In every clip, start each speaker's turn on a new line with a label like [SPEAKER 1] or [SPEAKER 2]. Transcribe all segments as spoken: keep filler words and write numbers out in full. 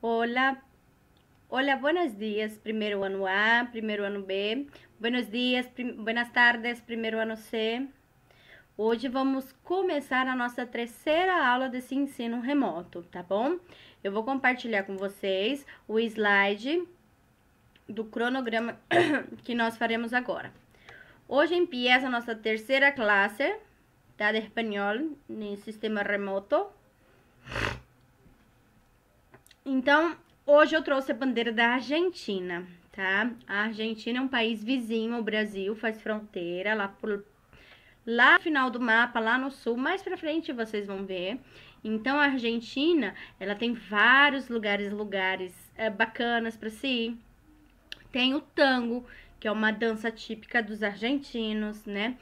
[SPEAKER 1] Olá, olá, buenos dias, primeiro ano A, primeiro ano B, buenos dias, prim... buenas tardes, primeiro ano C. Hoje vamos começar a nossa terceira aula desse ensino remoto, tá bom? Eu vou compartilhar com vocês o slide do cronograma que nós faremos agora. Hoje empieza a nossa terceira classe, tá, de espanhol, no sistema remoto. Então, hoje eu trouxe a bandeira da Argentina, tá? A Argentina é um país vizinho ao Brasil, faz fronteira lá por lá no final do mapa, lá no sul, mais pra frente vocês vão ver. Então, a Argentina, ela tem vários lugares, lugares é, bacanas pra se ir. Tem o tango, que é uma dança típica dos argentinos, né?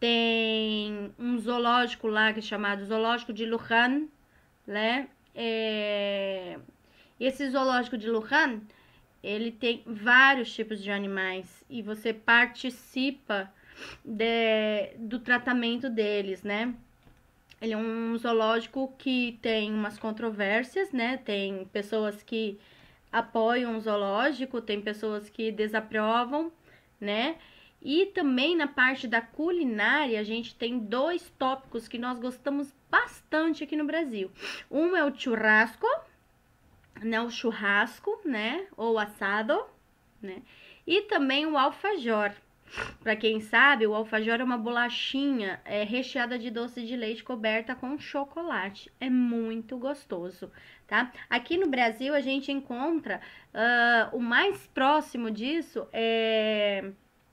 [SPEAKER 1] Tem um zoológico lá que é chamado Zoológico de Luján, né? É... Esse zoológico de Luján, ele tem vários tipos de animais e você participa de, do tratamento deles, né? Ele é um zoológico que tem umas controvérsias, né? Tem pessoas que apoiam o zoológico, tem pessoas que desaprovam, né? E também na parte da culinária, a gente tem dois tópicos que nós gostamos bastante aqui no Brasil. Um é o churrasco, né, o churrasco, né, ou assado, né, e também o alfajor. Para quem sabe, o alfajor é uma bolachinha é, recheada de doce de leite coberta com chocolate. É muito gostoso, tá? Aqui no Brasil a gente encontra uh, o mais próximo disso é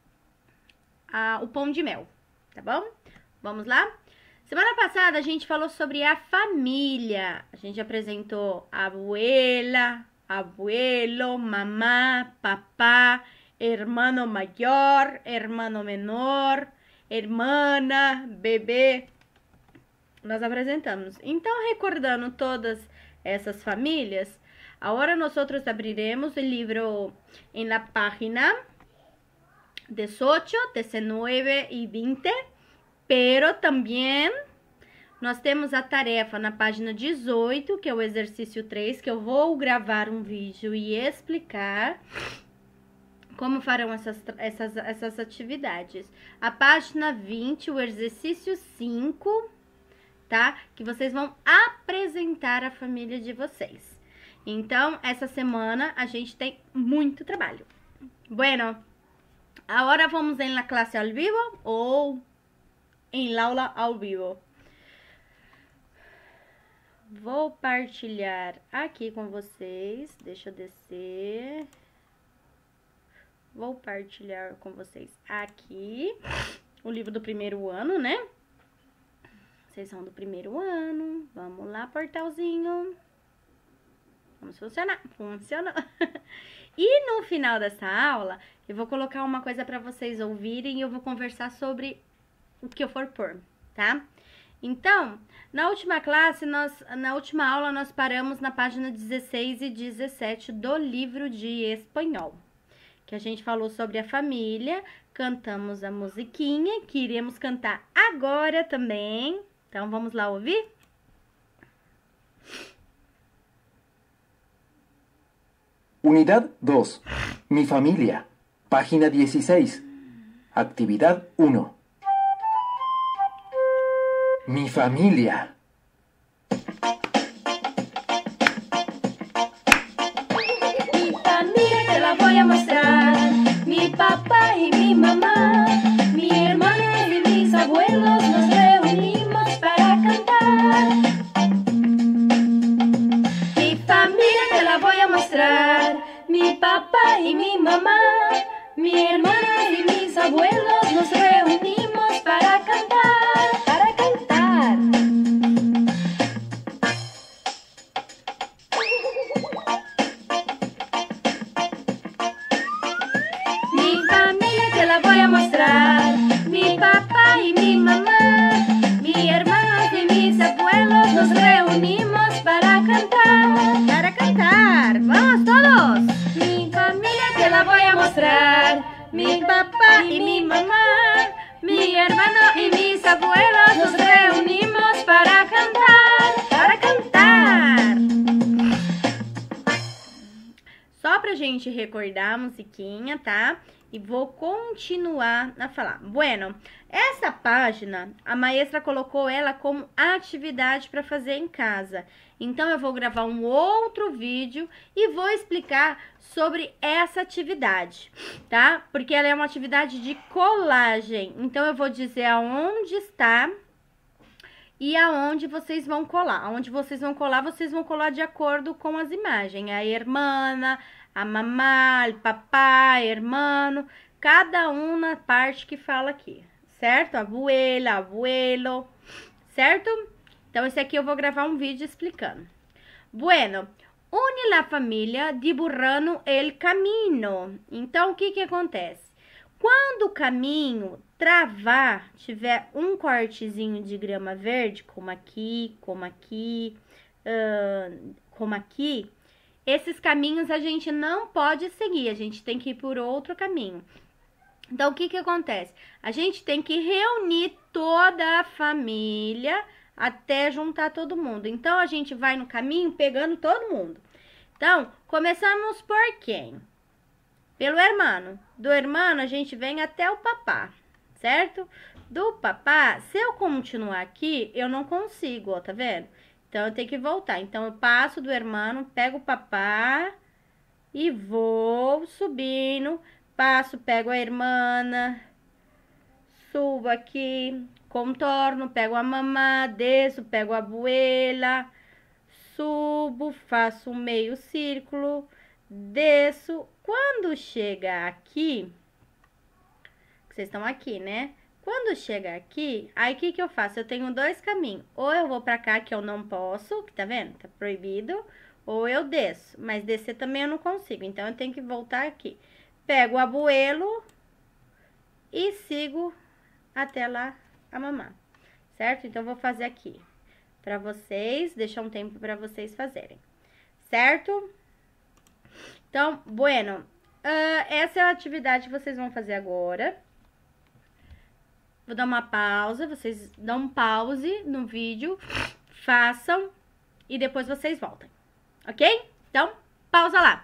[SPEAKER 1] a, o pão de mel, tá bom? Vamos lá? Semana passada a gente falou sobre a família. A gente apresentou abuela, abuelo, mamá, papá, hermano maior, hermano menor, hermana, bebê. Nós apresentamos. Então, recordando todas essas famílias, agora nós abriremos o livro em la página dezoito, dezenove e vinte. Pero também nós temos a tarefa na página dezoito, que é o exercício três, que eu vou gravar um vídeo e explicar como farão essas, essas, essas atividades. A página vinte, o exercício cinco, tá? Que vocês vão apresentar a família de vocês. Então, essa semana a gente tem muito trabalho. Bueno, agora vamos em la classe ao vivo ou em aula ao vivo. Vou partilhar aqui com vocês. Deixa eu descer. Vou partilhar com vocês aqui o livro do primeiro ano, né? Vocês são do primeiro ano. Vamos lá, portalzinho. Vamos funcionar. Funcionou. E no final dessa aula, eu vou colocar uma coisa para vocês ouvirem e eu vou conversar sobre o que eu for pôr, tá? Então, na última classe, nós, na última aula, nós paramos na página dezesseis e dezessete do livro de espanhol, que a gente falou sobre a família, cantamos a musiquinha, que iremos cantar agora também. Então, vamos lá ouvir?
[SPEAKER 2] Unidad dos. Mi familia. Página dieciséis. Actividad uno. Mi familia.
[SPEAKER 3] Mi familia te la voy a mostrar. Mi papá y mi mamá, mi hermana y mis abuelos nos reunimos para cantar. Mi familia te la voy a mostrar. Mi papá y mi mamá, mi hermana y mis abuelos nos reunimos para cantar. Para cantar. Mi familia te la voy a mostrar. Mi papá y mi mamá, mi hermanos y mis abuelos nos reunimos para cantar.
[SPEAKER 1] Para cantar. ¡Vamos todos!
[SPEAKER 3] Mi familia te la voy a mostrar.
[SPEAKER 1] Mi papá y mi mamá,
[SPEAKER 3] Mi hermano y mis abuelos nos reunimos para cantar.
[SPEAKER 1] para cantar. pra gente recordar a musiquinha, tá? E vou continuar a falar. Bueno, essa página, a maestra colocou ela como atividade para fazer em casa. Então, eu vou gravar um outro vídeo e vou explicar sobre essa atividade, tá? Porque ela é uma atividade de colagem. Então, eu vou dizer aonde está e aonde vocês vão colar. Aonde vocês vão colar, vocês vão colar de acordo com as imagens. A irmã, a mamá, o papai, hermano, cada um na parte que fala aqui, certo? Abuela, abuelo, certo? Então, esse aqui eu vou gravar um vídeo explicando. Bueno, une la família diburrando el camino. Então, o que que acontece? Quando o caminho travar, tiver um cortezinho de grama verde, como aqui, como aqui, uh, como aqui, esses caminhos a gente não pode seguir, a gente tem que ir por outro caminho. Então, o que que acontece? A gente tem que reunir toda a família até juntar todo mundo. Então, a gente vai no caminho pegando todo mundo. Então, começamos por quem? Pelo hermano. Do hermano, a gente vem até o papá, certo? Do papá, se eu continuar aqui, eu não consigo, ó, tá vendo? Então, eu tenho que voltar. Então, eu passo do hermano, pego o papá e vou subindo. Passo, pego a irmã, subo aqui, contorno, pego a mamá, desço, pego a abuela, subo, faço um meio círculo, desço. Quando chega aqui, vocês estão aqui, né? Quando chega aqui, aí o que que eu faço? Eu tenho dois caminhos. Ou eu vou pra cá, que eu não posso, que tá vendo? Tá proibido. Ou eu desço, mas descer também eu não consigo. Então, eu tenho que voltar aqui. Pego o abuelo e sigo até lá a mamá, certo? Então, eu vou fazer aqui pra vocês, deixar um tempo pra vocês fazerem, certo? Então, bueno, uh, essa é a atividade que vocês vão fazer agora. Vou dar uma pausa, vocês dão um pause no vídeo, façam e depois vocês voltam, ok? Então, pausa lá.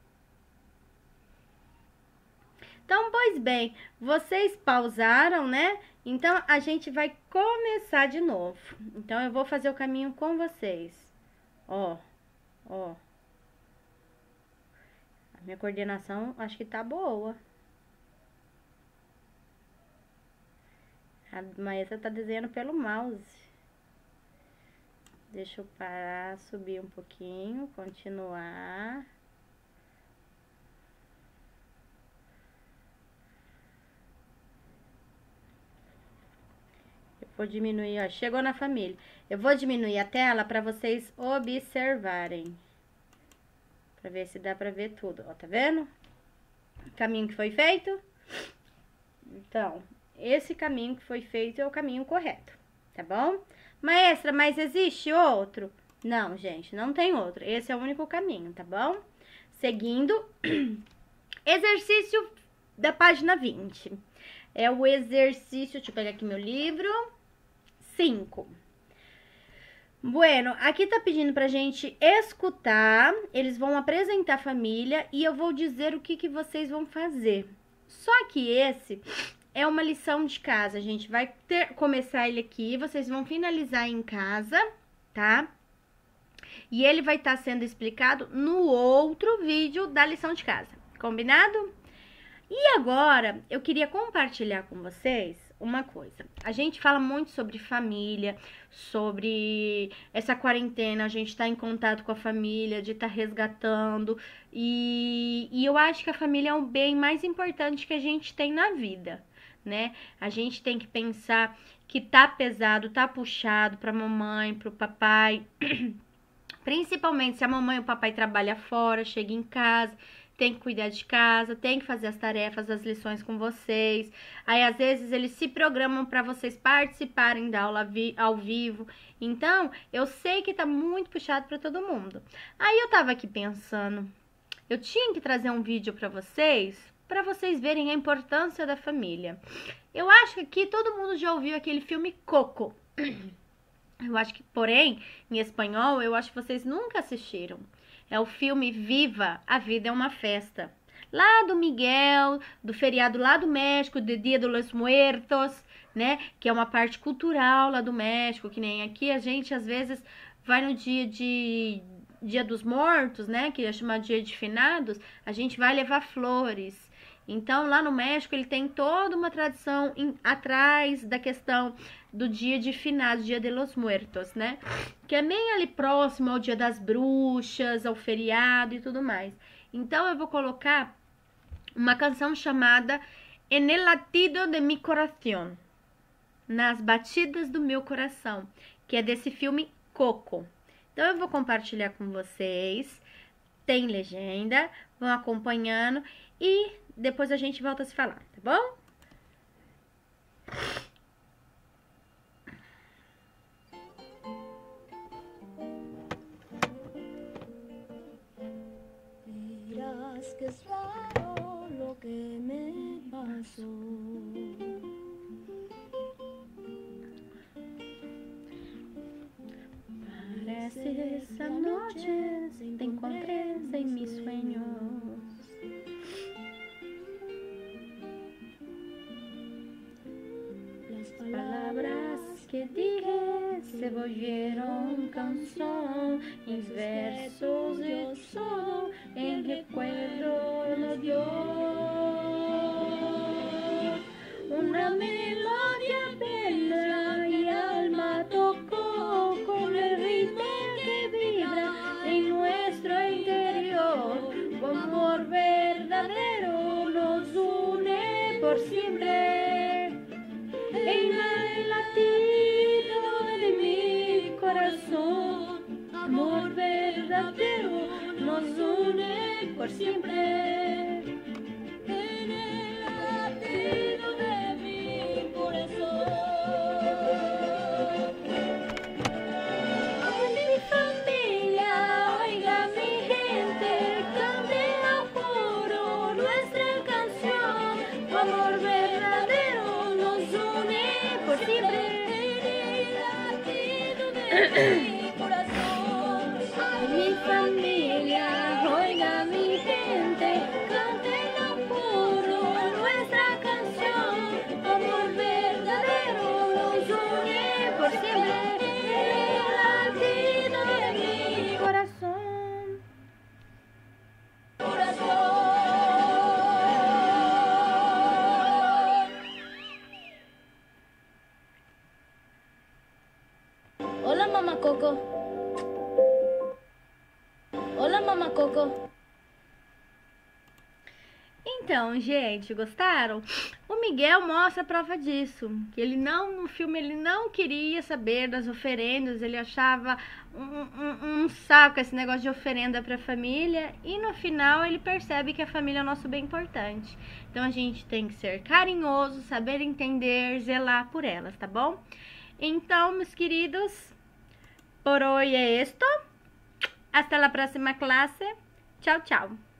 [SPEAKER 1] Então, pois bem, vocês pausaram, né? Então, a gente vai começar de novo. Então, eu vou fazer o caminho com vocês. Ó, ó. A minha coordenação, acho que tá boa. A maestra tá desenhando pelo mouse. Deixa eu parar, subir um pouquinho, continuar. Eu vou diminuir, ó, chegou na família. Eu vou diminuir a tela para vocês observarem. Pra ver se dá pra ver tudo, ó, tá vendo? O caminho que foi feito. Então, esse caminho que foi feito é o caminho correto, tá bom? Maestra, mas existe outro? Não, gente, não tem outro. Esse é o único caminho, tá bom? Seguindo, exercício da página vinte. É o exercício, deixa eu pegar aqui meu livro, cinco. Bueno, aqui tá pedindo pra gente escutar, eles vão apresentar a família e eu vou dizer o que que vocês vão fazer. Só que esse é uma lição de casa, a gente vai ter, começar ele aqui, vocês vão finalizar em casa, tá? E ele vai estar sendo explicado no outro vídeo da lição de casa, combinado? E agora, eu queria compartilhar com vocês uma coisa. A gente fala muito sobre família, sobre essa quarentena, a gente tá em contato com a família, de estar tá resgatando. E, e eu acho que a família é o bem mais importante que a gente tem na vida, né? A gente tem que pensar que tá pesado, tá puxado pra mamãe, pro papai. Principalmente se a mamãe e o papai trabalham fora, chega em casa, tem que cuidar de casa, tem que fazer as tarefas, as lições com vocês. Aí, às vezes, eles se programam para vocês participarem da aula vi ao vivo. Então, eu sei que tá muito puxado para todo mundo. Aí, eu tava aqui pensando, eu tinha que trazer um vídeo para vocês, para vocês verem a importância da família. Eu acho que aqui todo mundo já ouviu aquele filme Coco. Eu acho que, porém, em espanhol, eu acho que vocês nunca assistiram. É o filme Viva, a Vida é uma Festa. Lá do Miguel, do feriado lá do México, de Dia de los Muertos, né? Que é uma parte cultural lá do México, que nem aqui a gente às vezes vai no dia de Dia dos Mortos, né? Que é chamado Dia de Finados, a gente vai levar flores. Então, lá no México, ele tem toda uma tradição em, atrás da questão do dia de finados, Dia de los Muertos, né? Que é bem ali próximo ao Dia das Bruxas, ao feriado e tudo mais. Então, eu vou colocar uma canção chamada En el latido de mi corazón, nas batidas do meu coração, que é desse filme Coco. Então, eu vou compartilhar com vocês. Tem legenda, vão acompanhando e depois a gente volta a se falar, tá bom?
[SPEAKER 3] Dirás que es raro lo que me pasó.
[SPEAKER 1] Parece esa noche te encontré en mis sueños. Palabras que dije se volvieron canción, mis versos yo solo en recuerdo lo dio. Una melodía bella y alma tocó con el ritmo que vibra en nuestro interior. Tu amor verdadero nos une por siempre. En el latido de mi corazón, amor verdadero nos une por siempre. En el latido de mi corazón. Ay, mi familia, oiga mi gente, cante a coro nuestra canción, tu amor verdadero por siempre. Mi corazón, ay, mi familia, oiga mi gente, canten a puro nuestra canción, amor verdadero nos une por siempre, el latido de mi corazón. Corazón. Hola, mamá Coco. Olá, mamá Coco. Então, gente, gostaram? O Miguel mostra a prova disso, que ele não, no filme, ele não queria saber das oferendas, ele achava um, um, um saco esse negócio de oferenda para a família, e no final ele percebe que a família é o nosso bem importante. Então a gente tem que ser carinhoso, saber entender, zelar por elas, tá bom? Então, meus queridos, por hoy é esto. Hasta la próxima clase. Tchau, tchau.